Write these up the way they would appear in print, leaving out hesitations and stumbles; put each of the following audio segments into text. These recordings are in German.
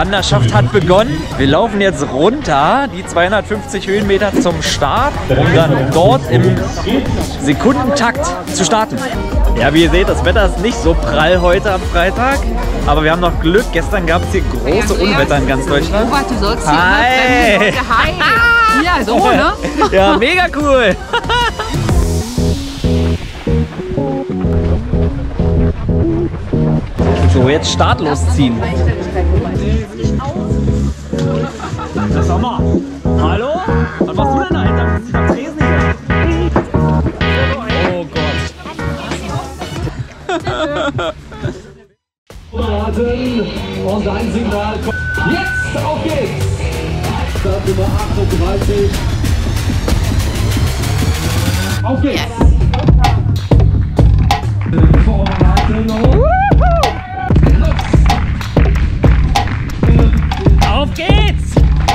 Wanderschaft hat begonnen. Wir laufen jetzt runter, die 250 Höhenmeter zum Start, um dann dort im Sekundentakt zu starten. Ja, wie ihr seht, das Wetter ist nicht so prall heute am Freitag, aber wir haben noch Glück. Gestern gab es hier große Unwetter in ganz Deutschland. Robert, du sollst hier Hi! Hi! Ja, so, ne? Ja, mega cool! So, jetzt startlos ziehen. Sag mal, hallo? Was machst du denn da hinter? Ich hab Tresen hier. Oh Gott. Und ein Signal kommt. Jetzt auf geht's! Start Nummer 38. Auf geht's! Vorbereiten und Auf geht's!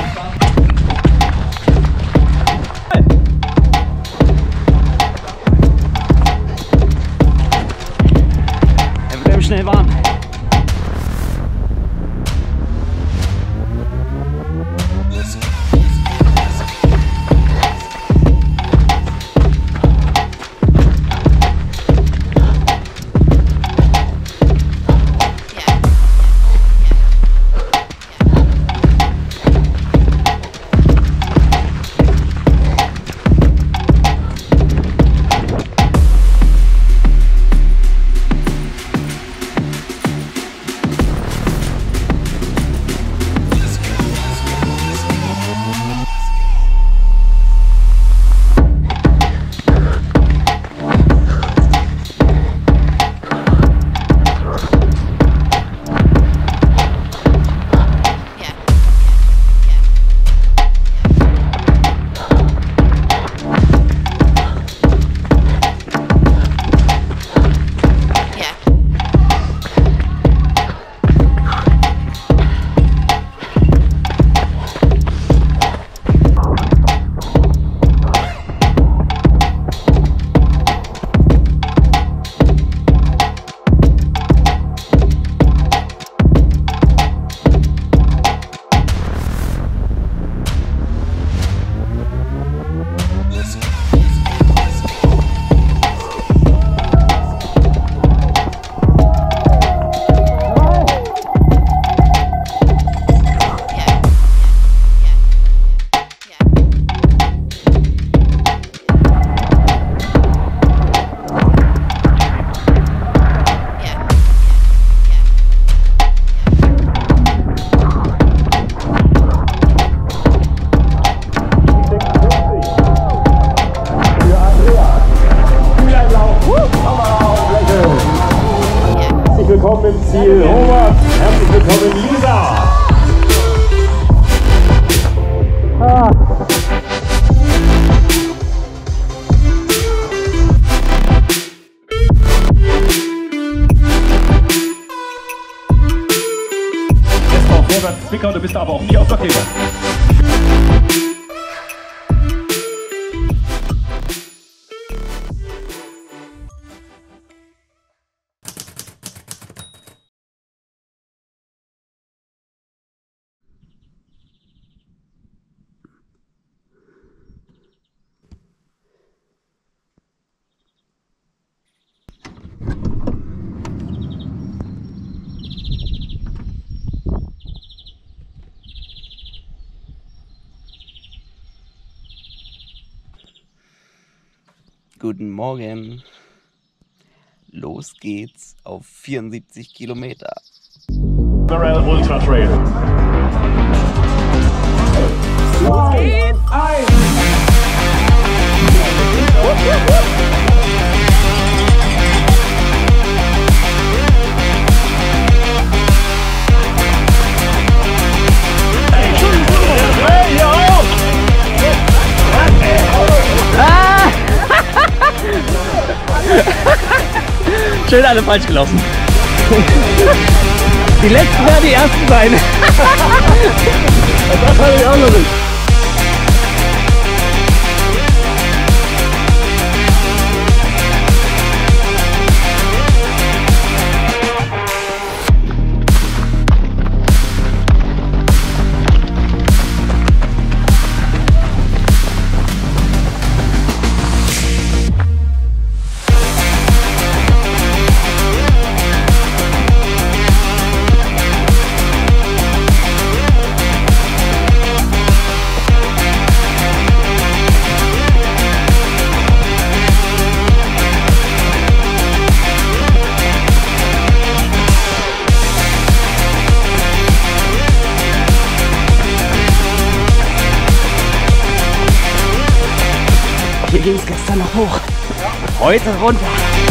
Er wird schnell warm. Willkommen im Ziel, Robert. Herzlich willkommen, Lisa. Jetzt noch vorwärts, Zwickau, du bist aber auch nie auf der Kleber. Guten Morgen. Los geht's auf 74 Kilometer. Barrel Ultra Trail. Los geht's! Schön alle falsch gelaufen. Die letzten werden die ersten sein. Das hatte ich auch noch nicht. Hier ging es gestern noch hoch. Heute runter.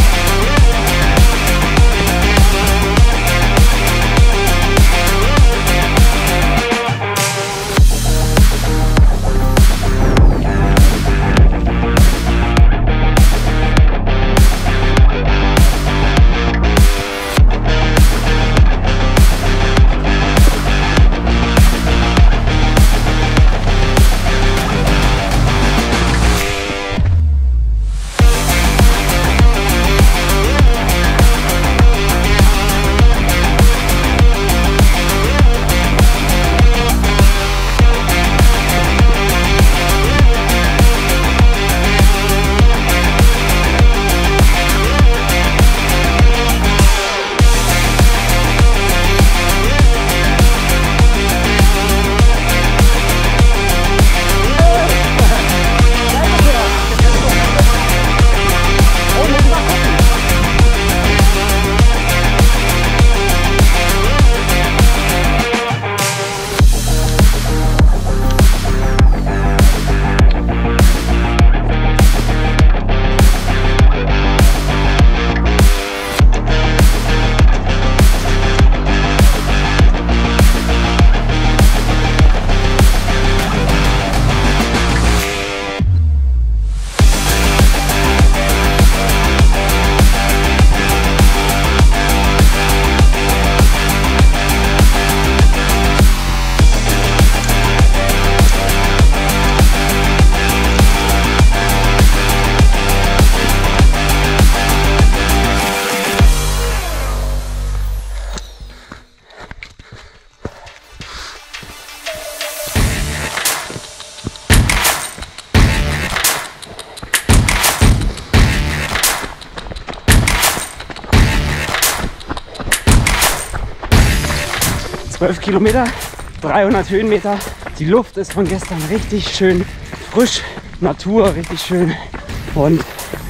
Kilometer, 300 Höhenmeter. Die Luft ist von gestern richtig schön frisch, Natur richtig schön und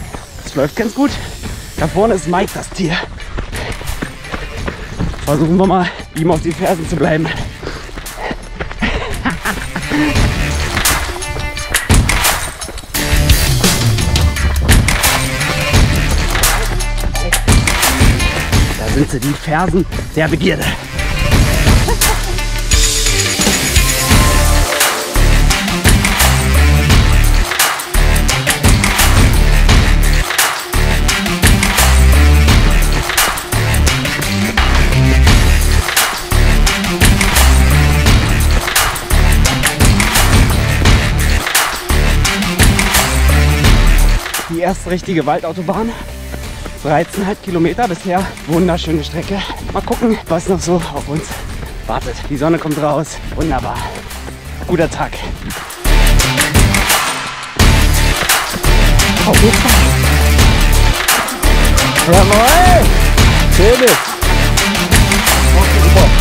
es läuft ganz gut. Da vorne ist Mike, das Tier. Versuchen wir mal, ihm auf die Fersen zu bleiben. Da sind sie, die Fersen der Begierde. Die erste richtige Waldautobahn. 13,5 Kilometer bisher. Wunderschöne Strecke. Mal gucken, was noch so auf uns wartet. Die Sonne kommt raus. Wunderbar. Guter Tag. Auf jeden Fall. Jawohl! Schönes. Super.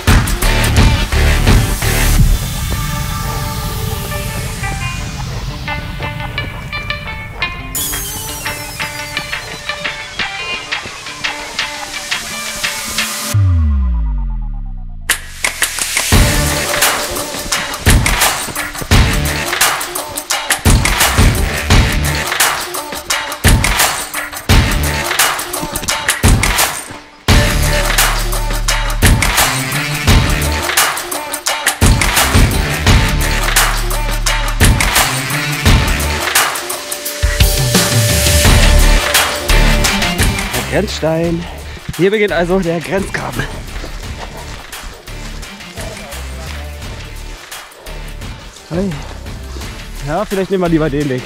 Grenzstein. Hier beginnt also der Grenzgraben. Hey. Ja, vielleicht nehmen wir lieber den Weg.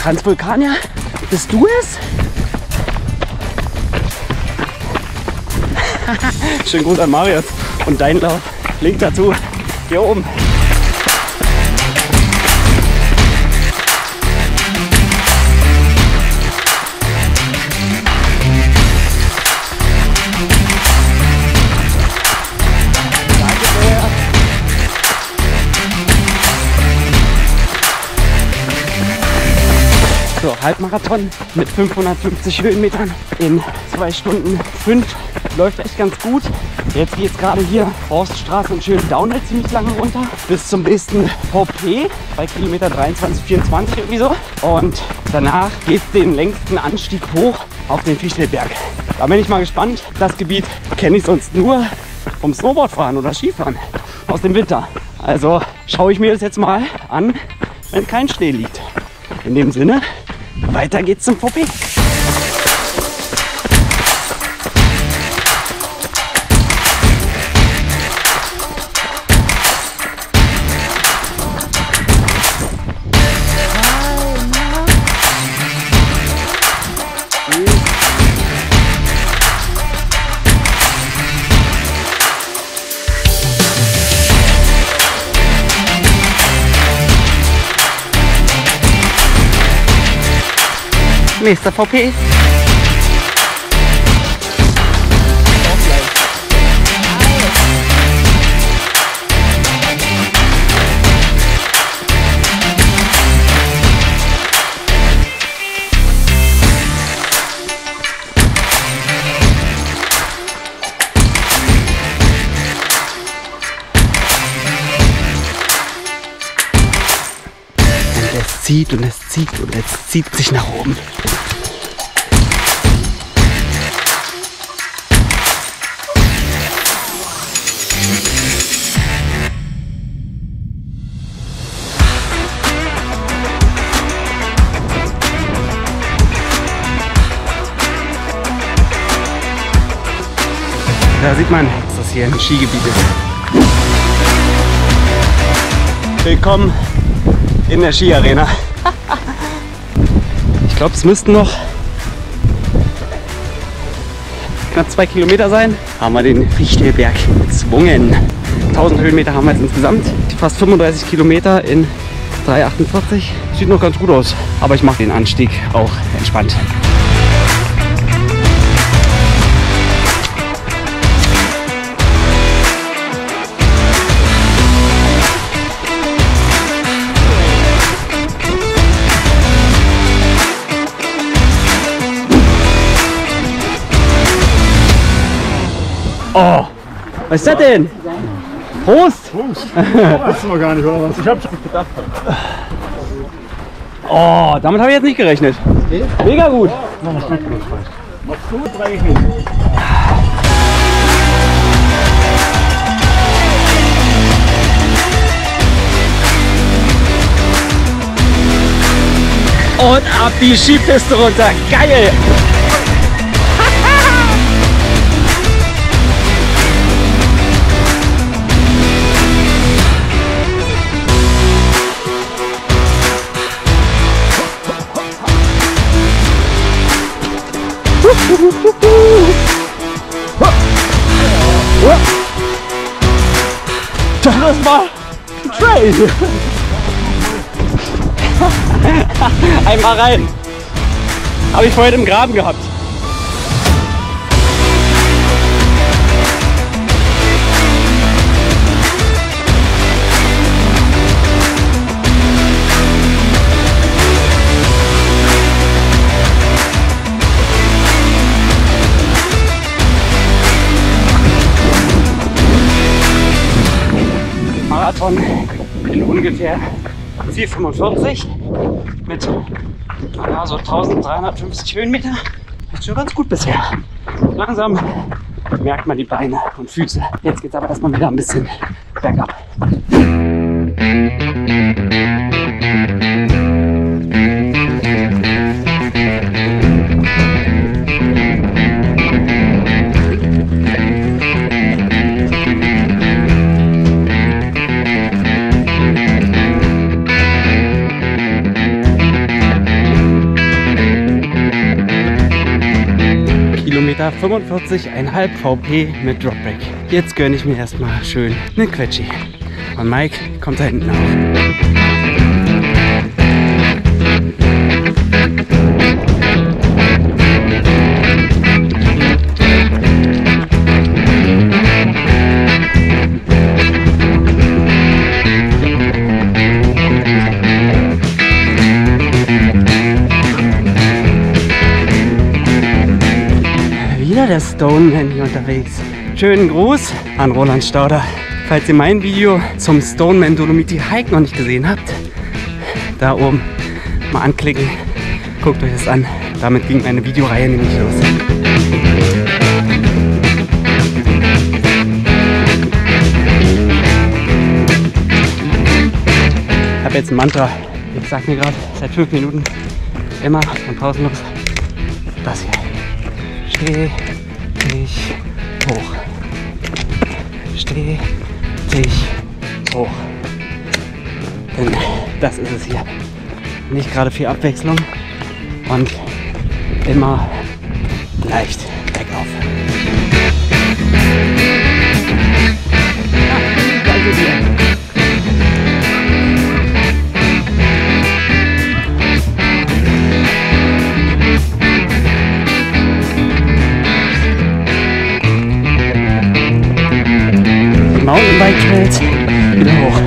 Transvulkanier, bist du es? Schönen Gruß an Marius und dein Lauf. Link dazu hier oben. So, Halbmarathon mit 550 Höhenmetern in 2 Stunden 5. Läuft echt ganz gut. Jetzt geht es gerade hier Forststraße und schön Downhill ziemlich lange runter. Bis zum nächsten VP bei Kilometer 23, 24 irgendwie so. Und danach geht es den längsten Anstieg hoch auf den Fichtelberg. Da bin ich mal gespannt. Das Gebiet kenne ich sonst nur vom Snowboardfahren oder Skifahren aus dem Winter. Also schaue ich mir das jetzt mal an, wenn kein Schnee liegt. In dem Sinne, weiter geht's zum VP. Nächster VP. Es zieht und es zieht und es zieht sich nach oben. Da sieht man, dass das hier ein Skigebiet ist. Willkommen in der Skiarena. Ich glaube, es müssten noch knapp 2 Kilometer sein. Haben wir den Fichtelberg gezwungen. 1000 Höhenmeter haben wir jetzt insgesamt. Fast 35 Kilometer in 3,48. Sieht noch ganz gut aus, aber ich mache den Anstieg auch entspannt. Oh, was ist das denn? Prost! Prost! Wissen wir gar nicht, oder was? Ich hab's gedacht. Oh, damit habe ich jetzt nicht gerechnet. Mega gut. Und ab die Skipiste runter. Geil! Das war ein Trail. Einmal rein. Habe ich vorhin im Graben gehabt. Marathon in ungefähr 4,45 mit so 1350 Höhenmeter. Ist schon ganz gut bisher. Langsam merkt man die Beine und Füße. Jetzt geht es aber erstmal wieder ein bisschen bergab. Kilometer 45,5 VP mit Dropback. Jetzt gönne ich mir erstmal schön eine Quetschi. Und Mike kommt da hinten auf. Wieder der Stoneman hier unterwegs. Schönen Gruß an Roland Stauder. Falls ihr mein Video zum Stoneman Dolomiti Hike noch nicht gesehen habt, da oben mal anklicken. Guckt euch das an. Damit ging meine Videoreihe nämlich los. Ich habe jetzt ein Mantra. Ich sag mir gerade seit 5 Minuten immer und pausenlos das hier. Steh dich hoch. Steh dich hoch. Denn das ist es hier. Nicht gerade viel Abwechslung und immer leicht bergauf. Danke dir. Mountainbike Trails wieder hoch.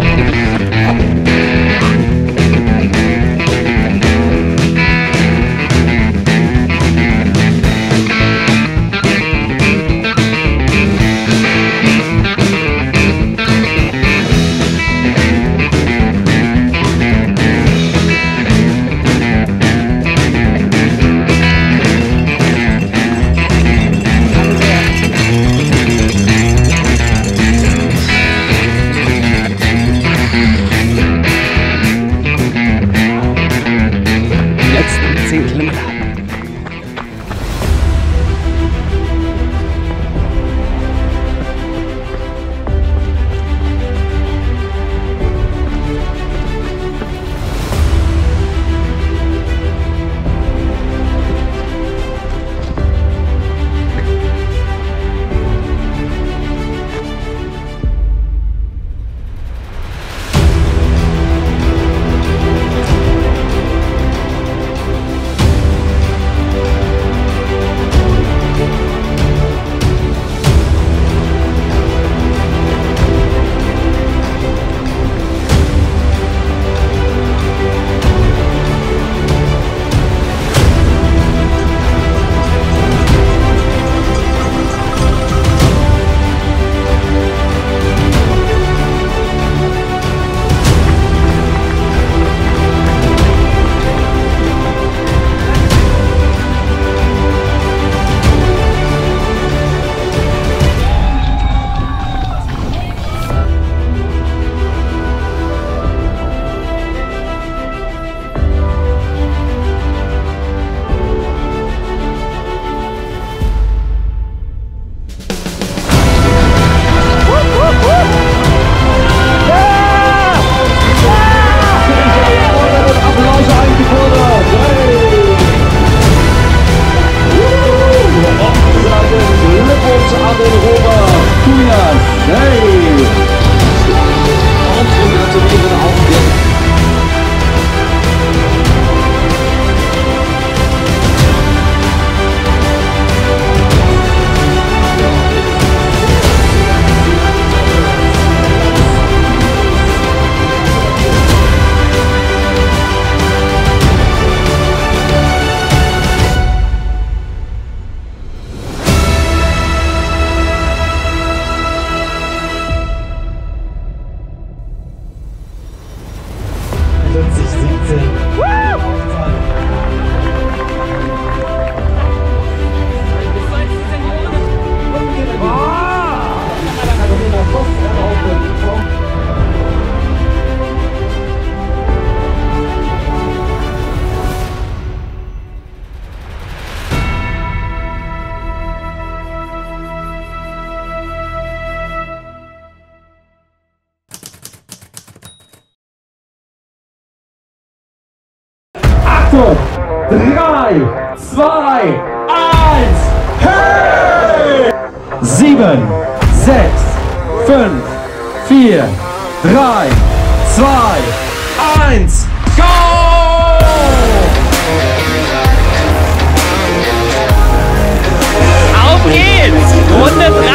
Achtung! 3, 2, 1, hey! 7, 6, 5, 4, 3, 2, 1, go! Auf geht's! Runde 3!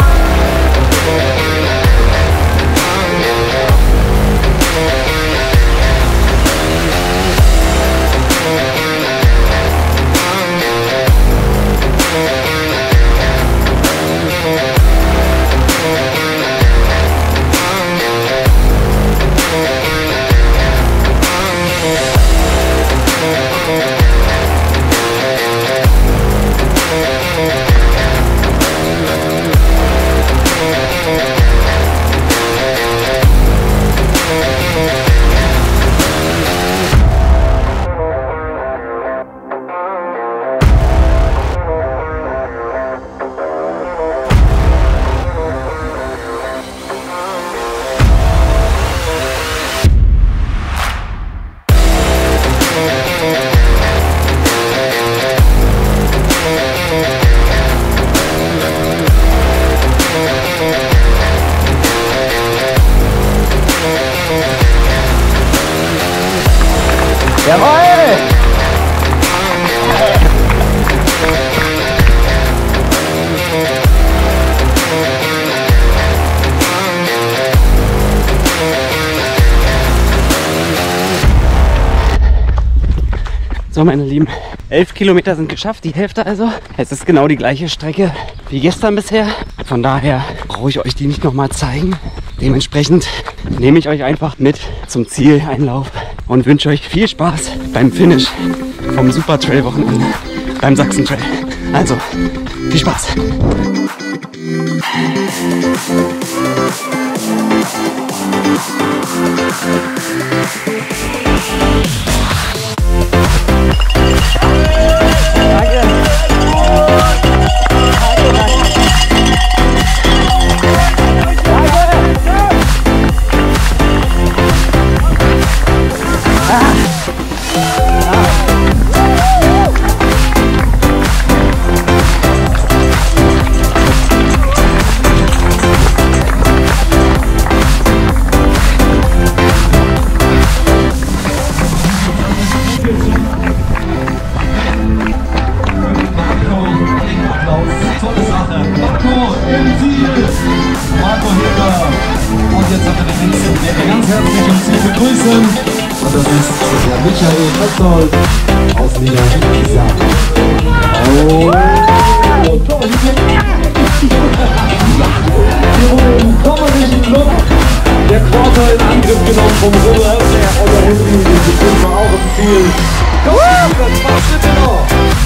So, meine Lieben, 11 Kilometer sind geschafft, die Hälfte also. Es ist genau die gleiche Strecke wie gestern bisher. Von daher brauche ich euch die nicht nochmal zeigen. Dementsprechend nehme ich euch einfach mit zum Zieleinlauf und wünsche euch viel Spaß beim Finish vom Super Trail Wochenende beim Sachsen Trail. Also, viel Spaß! Begrüßen. Und das ist der Michael Petzold aus Niedersachsen. Oh. Hier wurde im sommerlichen Club der Quarter in Angriff genommen vom Robert. Und da hinten sind wir auch im Ziel. Komm, das war Schritte noch.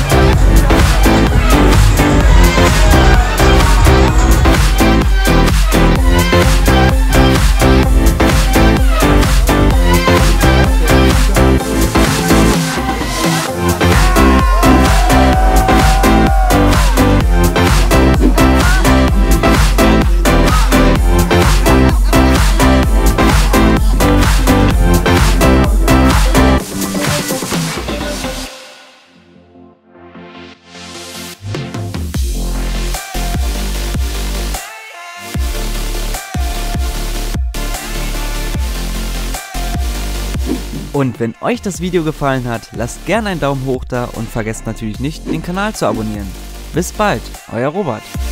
Und wenn euch das Video gefallen hat, lasst gerne einen Daumen hoch da und vergesst natürlich nicht, den Kanal zu abonnieren. Bis bald, euer Robert.